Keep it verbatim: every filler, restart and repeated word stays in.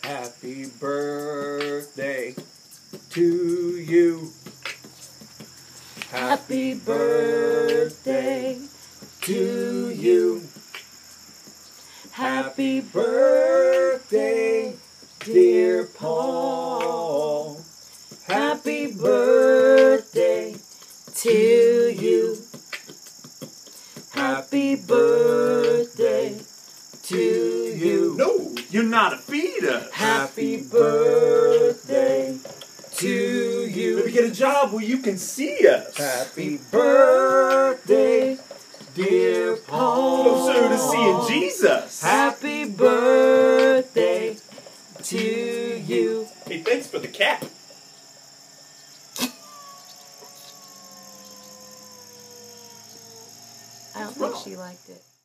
Happy birthday to you. Happy birthday to you. Happy birthday, dear Paul. Happy birthday to you. Happy birthday to you. No, you're not a fetus. Happy birthday to you. Maybe get a job where you can see us. Happy Birthday, dear Paul. Closer to seeing Jesus. Happy birthday to you. Hey, thanks for the cat. I don't think she liked it.